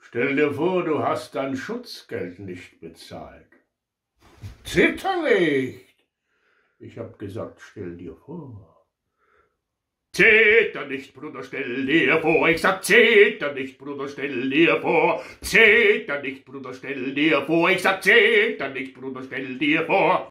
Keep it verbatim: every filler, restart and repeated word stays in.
Stell dir vor, du hast dein Schutzgeld nicht bezahlt. Zitter nicht! Ich hab gesagt, stell dir vor. Zitter nicht, Bruder, stell dir vor. Ich sag, zitter nicht, Bruder, stell dir vor. Zitter nicht, Bruder, stell dir vor. Ich sag, zitter nicht, Bruder, stell dir vor.